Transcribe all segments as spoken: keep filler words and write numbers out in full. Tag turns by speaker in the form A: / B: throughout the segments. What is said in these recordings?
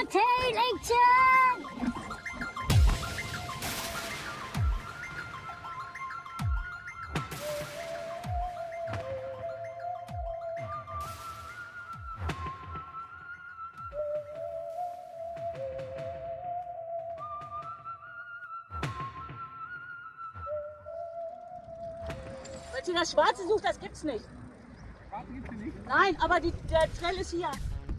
A: Tail Action! Weil sie das Schwarze sucht, das gibt's nicht.
B: Schwarze gibt's hier nicht?
A: Nein, aber die, der Trail ist hier.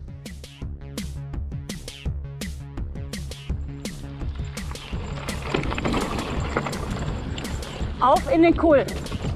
A: Auf in den Kohl.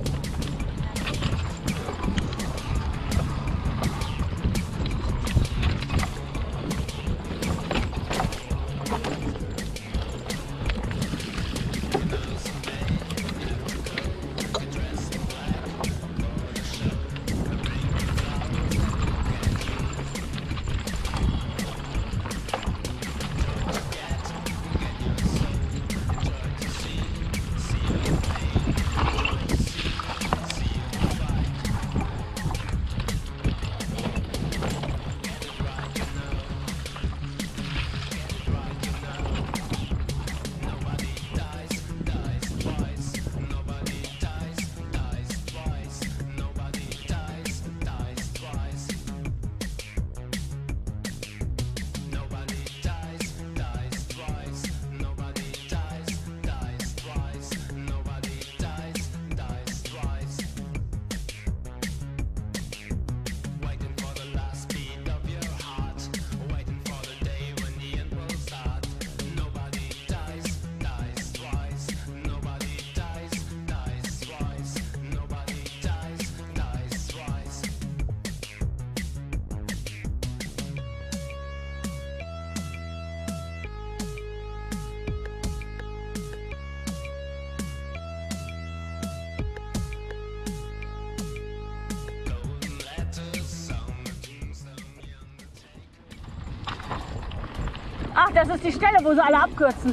A: Ach, das ist die Stelle, wo sie alle abkürzen.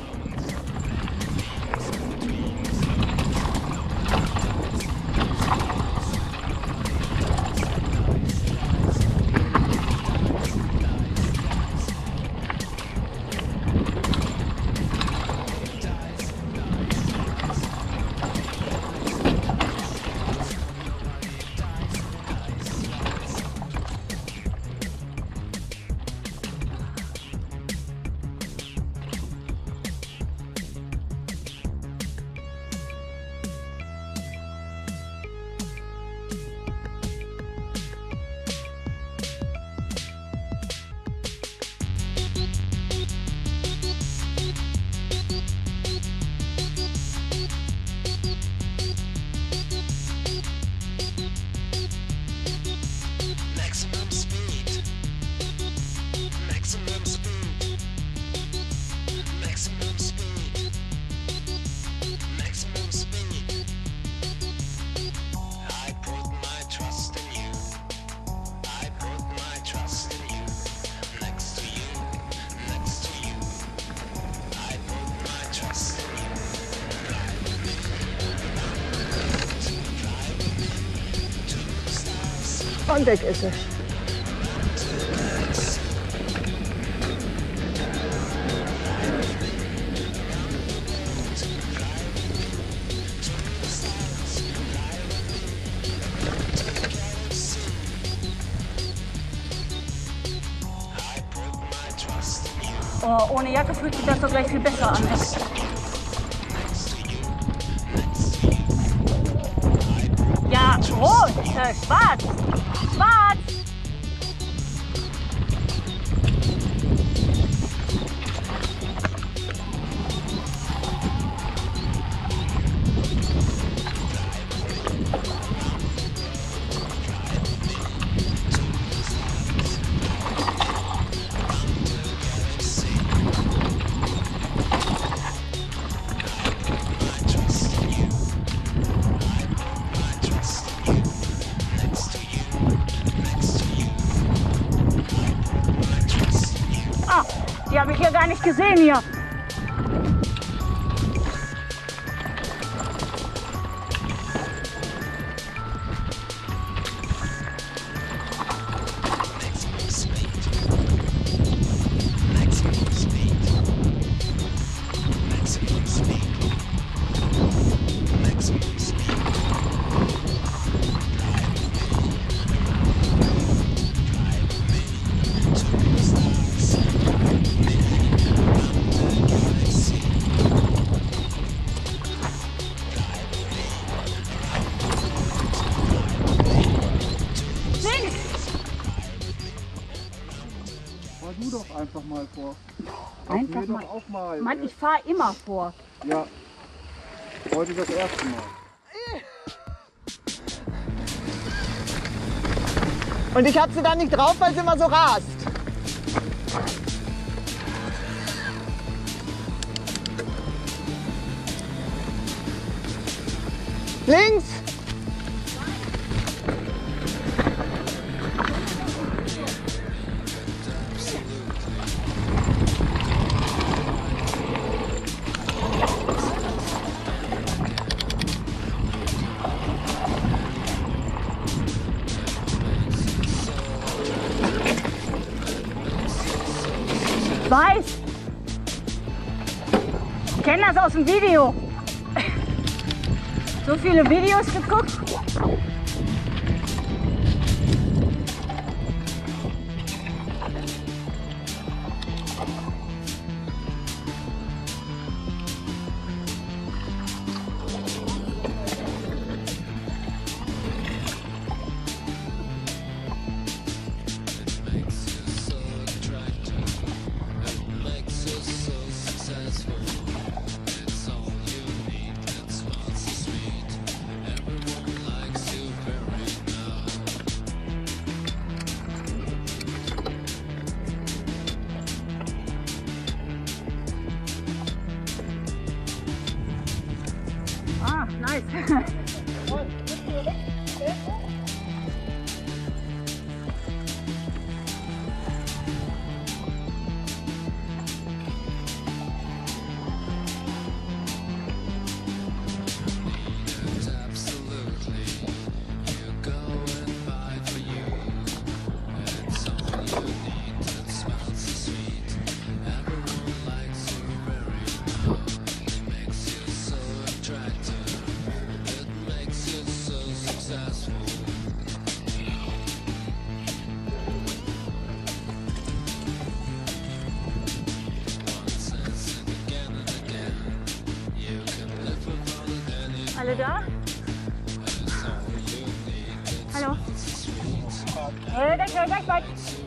A: Und weg ist es. Oh, ohne Jacke fühlt sich das doch gleich viel besser an. Ja, rot, äh, schwarz, schwarz. Die habe ich hier gar nicht gesehen hier.
B: du doch einfach mal vor.
A: Einfach
B: Mir
A: mal.
B: doch auch mal.
A: Mann,
B: äh,
A: ich fahre immer vor.
B: Ja, heute das erste Mal.
C: Und ich hab sie dann nicht drauf, weil sie immer so rast. Links!
A: Ich weiß. Ich kenne das aus dem Video. So viele Videos geguckt. Ah, nice. Alle da? Hallo? Äh, gleich, gleich, gleich, gleich.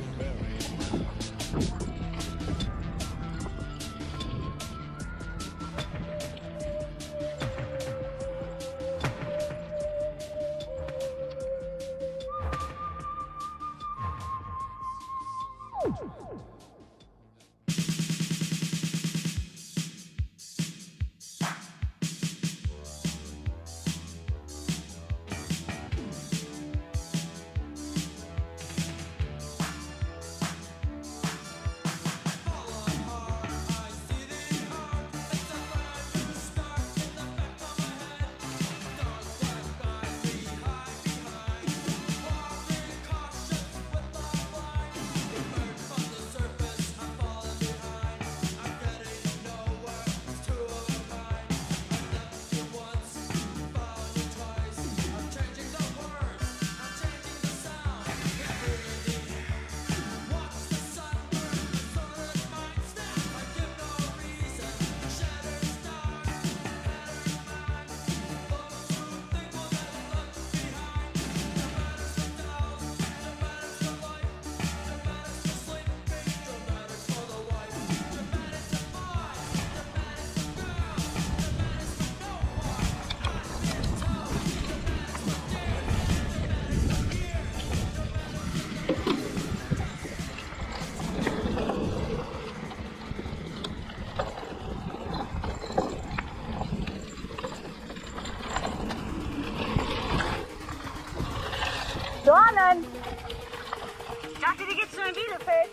A: Dornen! Ich dachte, die geht's nur in Bielefeld.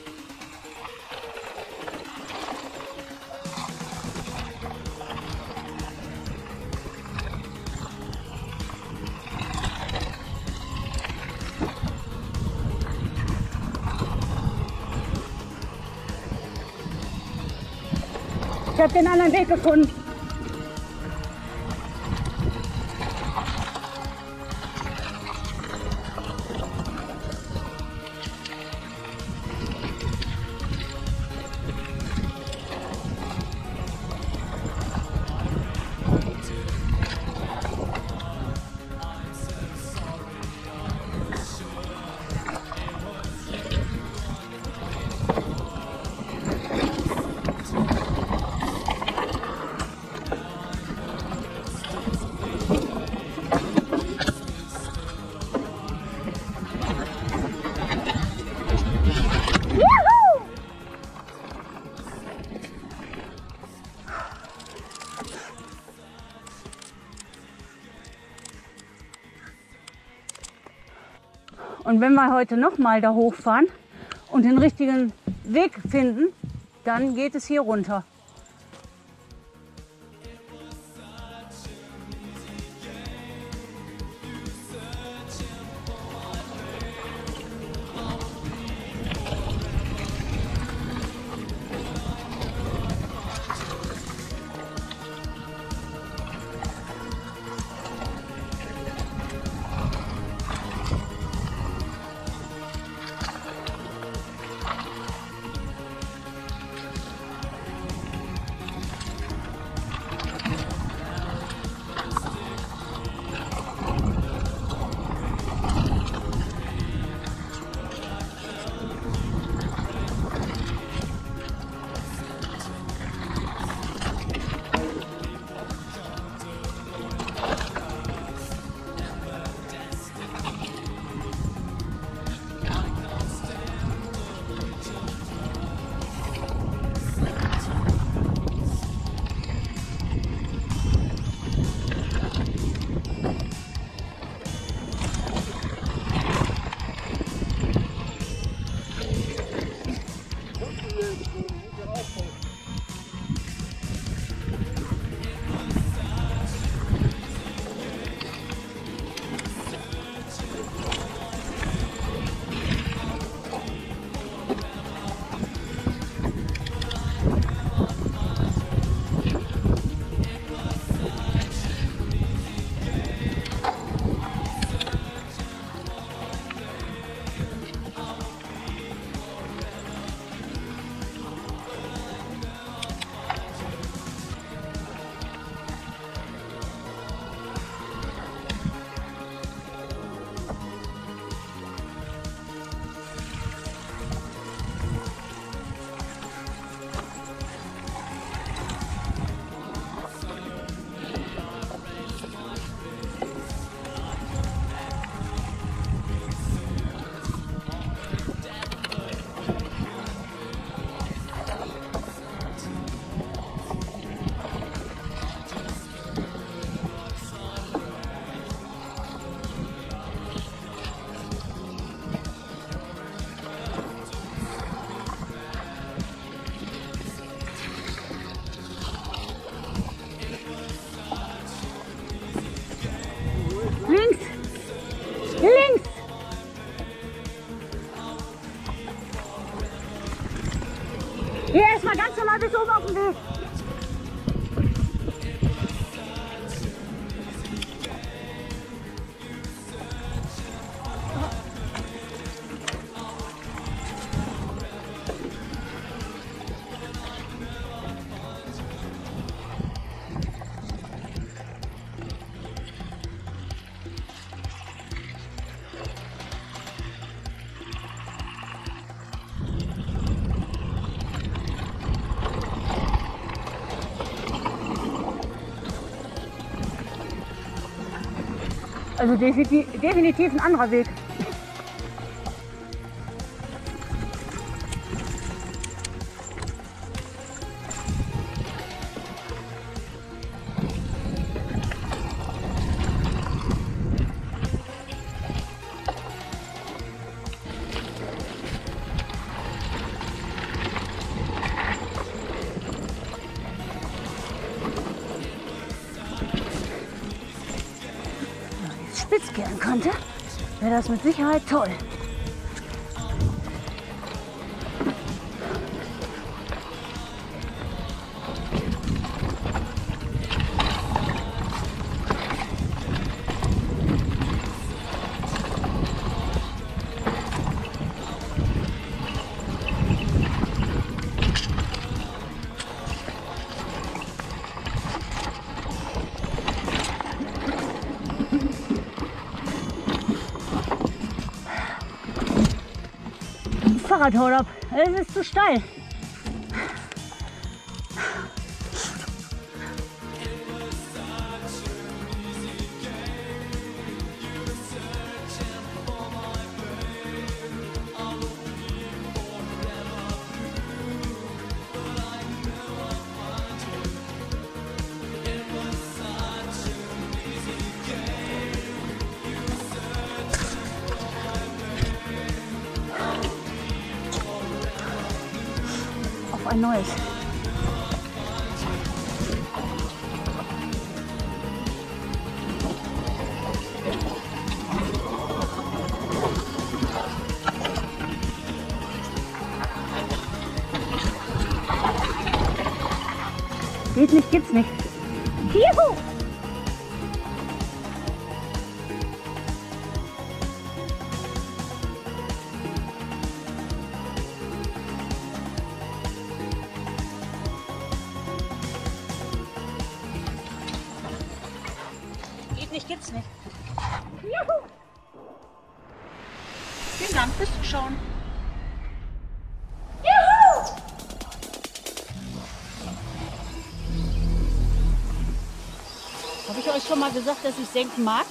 A: Ich habe den anderen Weg gefunden. wenn wir heute noch mal da hochfahren und den richtigen Weg finden, dann geht es hier runter. Hier erstmal ganz normal bis oben auf dem Weg. Also definitiv, definitiv ein anderer Weg. Spitz gehen konnte, wäre das mit Sicherheit toll. Fahrradhaut ab. Es ist zu steil. ein neues. Geht nicht, gibt's nicht. Juhu! Geht nicht, gibt's nicht. Juhu! Vielen Dank fürs Zuschauen. Habe ich euch schon mal gesagt, dass ich senken mag?